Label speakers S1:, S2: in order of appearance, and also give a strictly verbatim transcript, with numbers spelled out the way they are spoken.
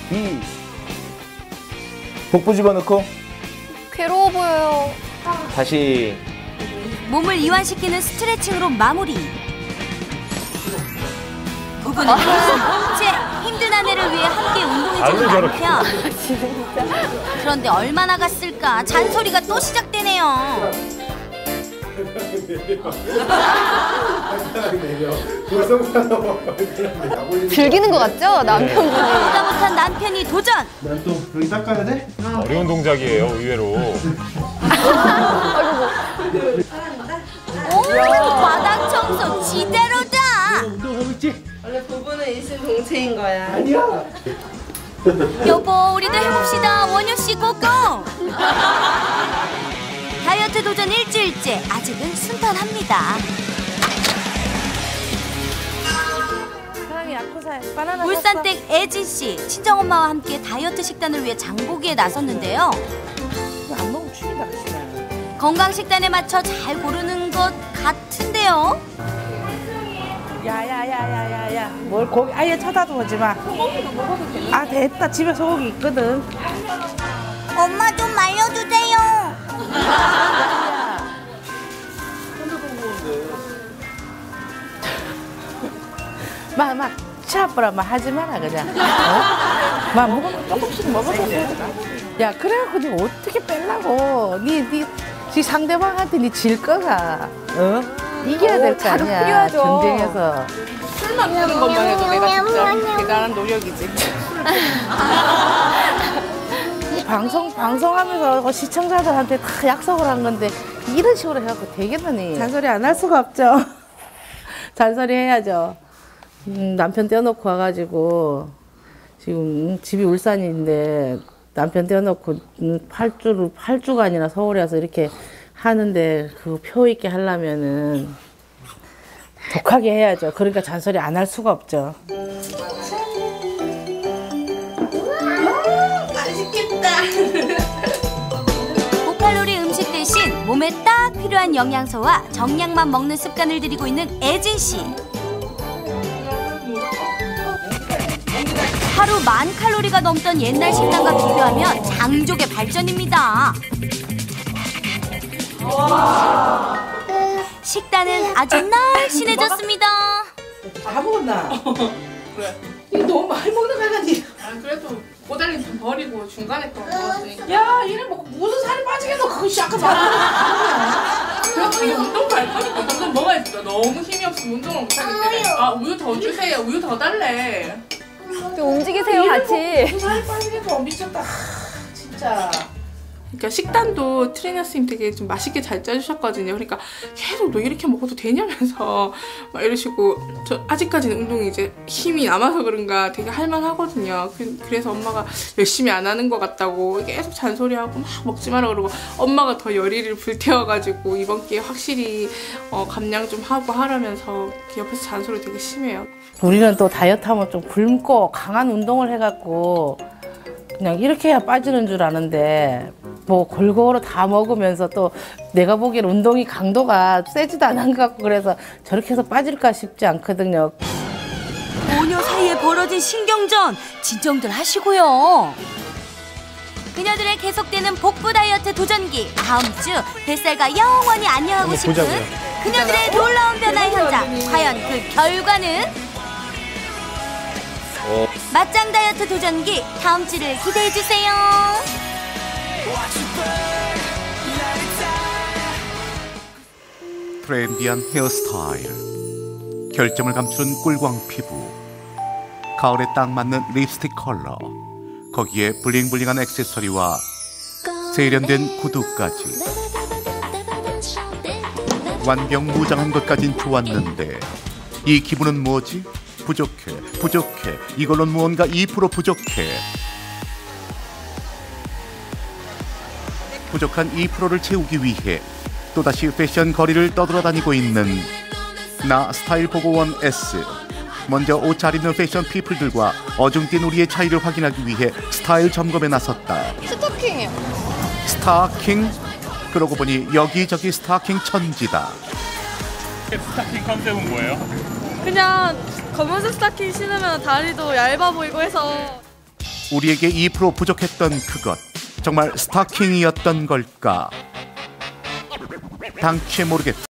S1: 이. 복부 집어넣고.
S2: 괴로워 보여요.
S1: 다시.
S3: 몸을 이완시키는 스트레칭으로 마무리. 부부는 제 힘든 아내를 위해 함께 운동해주는 남편. 그런데 얼마나 갔을까 잔소리가 또 시작되네요.
S2: 즐기는 것 같죠? 남편분이.
S3: 보다 못한 남편이 도전!
S4: 난 또 여기 닦아야 돼?
S5: 어려운 동작이에요, 의외로.
S3: 오, 바닥 청소 지대로다!
S4: 운동하고 있지?
S6: 원래 부부는 일심동체인 거야.
S4: 아니야.
S3: 여보, 우리도 해봅시다. 원효씨 고고! 다이어트 도전 일주일째, 아직은 순탄합니다.
S6: 사랑이 약초사야. 바나나
S3: 울산댁 애진씨, 친정엄마와 함께 다이어트 식단을 위해 장보기에 나섰는데요.
S6: 안 먹으면 죽인다 그러시네.
S3: 건강식단에 맞춰 잘 고르는 것 같은데요.
S6: 야야야야야야. 뭘 고기 아예 쳐다보지 마. 아 됐다. 집에 소고기 있거든.
S3: 엄마 좀 말려주세요.
S6: 막, 막, 치아뿌라, 막 하지 마라, 그냥. 어? 막, 먹으면 조금씩 먹어도 돼. 야, 그래갖고 니 어떻게 빼려고. 니, 니, 지 상대방한테 니 질 거가. 어? 이겨야 될 거 아니야.
S2: 필요하죠.
S6: 경쟁에서.
S7: 술만 푸는 것만 해도 내가 진짜 대단한 노력이지.
S6: 방송, 방송하면서 시청자들한테 다 약속을 한 건데, 이런 식으로 해갖고 되겠느니. 잔소리 안 할 수가 없죠. 잔소리 해야죠. 음, 남편 떼어놓고 와가지고 지금 집이 울산인데 남편 떼어놓고 팔 주를 팔 주가 아니라 서울에 와서 이렇게 하는데 그 표 있게 하려면은 독하게 해야죠. 그러니까 잔소리 안 할 수가 없죠.
S3: 고칼로리 음식 대신 몸에 딱 필요한 영양소와 정량만 먹는 습관을 들이고 있는 애진 씨. 하루 만 칼로리가 넘던 옛날 식단과 비교하면 장족의 발전입니다. 식단은 아주 날씬해졌습니다.
S6: 다 먹었나?
S7: 그래.
S6: 이거 너무 많이 먹는 거 아니지?
S7: 아, 그래도 꼬달리 좀 버리고 중간에 또 먹었으니까.
S6: 야, 이래 먹고 무슨 살이 빠지겠어? 그것이 아까 말한
S7: 그래도 이게 운동 갈 거니까 운동 먹어야지. 너무 힘이 없으면 운동을 못 하기 때문에. 아, 우유 더 주세요. 우유 더 달래.
S2: 좀 움직이세요, 같이.
S6: 무슨 살이 빠지겠어? 미쳤다. 하, 진짜.
S7: 그러니까 식단도 트레이너 선생님 되게 좀 맛있게 잘 짜주셨거든요. 그러니까 계속 너 이렇게 먹어도 되냐면서 막 이러시고 저 아직까지는 운동이 이제 힘이 남아서 그런가 되게 할만하거든요. 그래서 엄마가 열심히 안 하는 것 같다고 계속 잔소리하고 막 먹지 마라 그러고 엄마가 더 열의를 불태워가지고 이번 기회에 확실히 어, 감량 좀 하고 하라면서 옆에서 잔소리 되게 심해요.
S6: 우리는 또 다이어트 하면 좀 굶고 강한 운동을 해갖고 그냥 이렇게 해야 빠지는 줄 아는데 뭐 골고루 다 먹으면서 또 내가 보기엔 운동이 강도가 세지도 않은 것 같고 그래서 저렇게 해서 빠질까 싶지 않거든요.
S3: 모녀 사이에 벌어진 신경전 진정들 하시고요. 그녀들의 계속되는 복부 다이어트 도전기 다음 주 뱃살과 영원히 안녕하고 싶은 그녀들의 놀라운 변화의 현장. 과연 그 결과는?
S1: 어.
S3: 맞짱 다이어트 도전기 다음 주를 기대해주세요.
S8: 트렌디한 헤어스타일, 결점을 감추는 꿀광 피부, 가을에 딱 맞는 립스틱 컬러, 거기에 블링블링한 액세서리와 세련된 구두까지 완벽무장한 것까진 좋았는데 이 기분은 뭐지? 부족해, 부족해, 이걸로는 무언가 이 퍼센트 부족해. 부족한 이 퍼센트를 채우기 위해 또다시 패션 거리를 떠돌아다니고 있는 나 스타일 보고원 S. 먼저 옷 잘 입는 패션 피플들과 어중뛴 우리의 차이를 확인하기 위해 스타일 점검에 나섰다.
S2: 스토킹이요.
S8: 스타킹? 그러고 보니 여기저기 스타킹 천지다.
S5: 스타킹 컨셉은 뭐예요?
S2: 그냥 검은색 스타킹 신으면 다리도 얇아 보이고 해서.
S8: 우리에게 이 퍼센트 부족했던 그것, 정말 스타킹이었던 걸까? 당최 모르겠다.